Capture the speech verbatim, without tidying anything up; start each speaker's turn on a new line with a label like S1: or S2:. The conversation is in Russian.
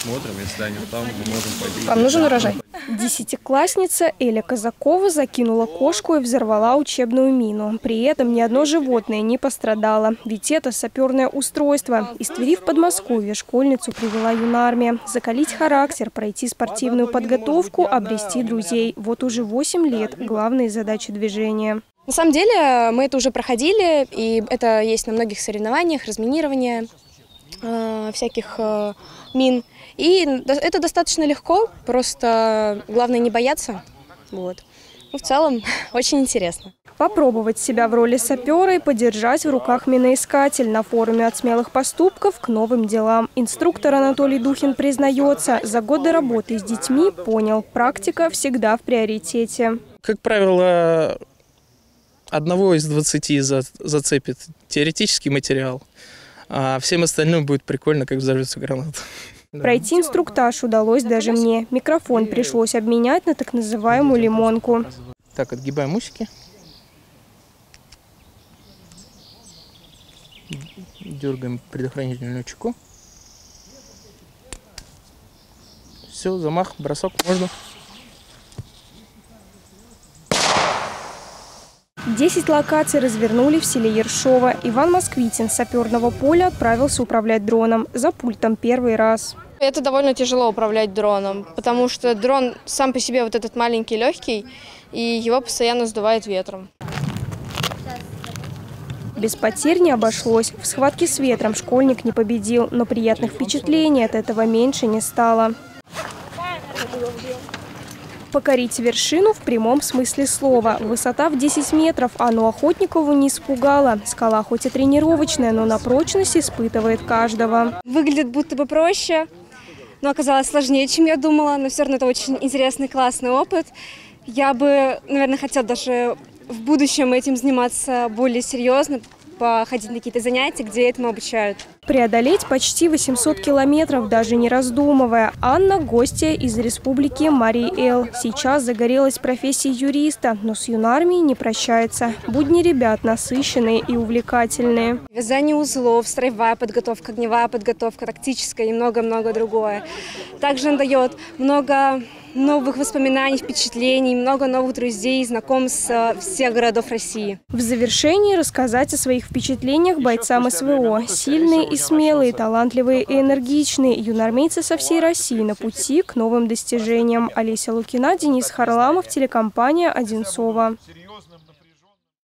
S1: посмотрим, если они там, мы можем пойти.
S2: Вам нужен урожай? Десятиклассница Эля Казакова закинула кошку и взорвала учебную мину. При этом ни одно животное не пострадало, ведь это саперное устройство. Из Твери в Подмосковье школьницу привела юнармия. Закалить характер, пройти спортивную подготовку, обрести друзей. Вот уже восемь лет главные задачи движения.
S3: На самом деле мы это уже проходили, и это есть на многих соревнованиях, разминирование э, всяких э, мин. И это достаточно легко, просто главное не бояться. Вот. Ну, в целом очень интересно.
S2: Попробовать себя в роли сапера и подержать в руках миноискатель на форуме «От смелых поступков к новым делам». Инструктор Анатолий Духин признается, за годы работы с детьми понял, практика всегда в приоритете.
S4: Как правило, одного из двадцати зацепит теоретический материал, а всем остальным будет прикольно, как взорвется граната.
S2: Пройти инструктаж удалось даже мне. Микрофон пришлось обменять на так называемую лимонку.
S4: Так, отгибаем усики. Дергаем предохранительную чеку. Все, замах, бросок, можно.
S2: Десять локаций развернули в селе Ершова. Иван Москвитин с саперного поля отправился управлять дроном. За пультом первый раз.
S3: Это довольно тяжело управлять дроном, потому что дрон сам по себе вот этот маленький, легкий, и его постоянно сдувает ветром.
S2: Без потерь не обошлось. В схватке с ветром школьник не победил, но приятных впечатлений от этого меньше не стало. Покорить вершину в прямом смысле слова. Высота в десять метров, а но Охотникову не испугала. Скала хоть и тренировочная, но на прочность испытывает каждого.
S5: Выглядит будто бы проще, но оказалось сложнее, чем я думала. Но все равно это очень интересный, классный опыт. Я бы, наверное, хотела даже в будущем этим заниматься более серьезно, походить на какие-то занятия, где этому обучают.
S2: Преодолеть почти восемьсот километров, даже не раздумывая. Анна – гостья из республики Марий-Эл. Сейчас загорелась профессией юриста, но с юнармией не прощается. Будни ребят насыщенные и увлекательные.
S5: Вязание узлов, строевая подготовка, огневая подготовка, тактическая и много-много другое. Также он дает много новых воспоминаний, впечатлений, много новых друзей, знакомств с всех городов России.
S2: В завершении рассказать о своих впечатлениях бойцам СВО. Сильные и смелые, талантливые и энергичные юнармейцы со всей России на пути к новым достижениям. Олеся Лукина, Денис Харламов, телекомпания «Одинцово».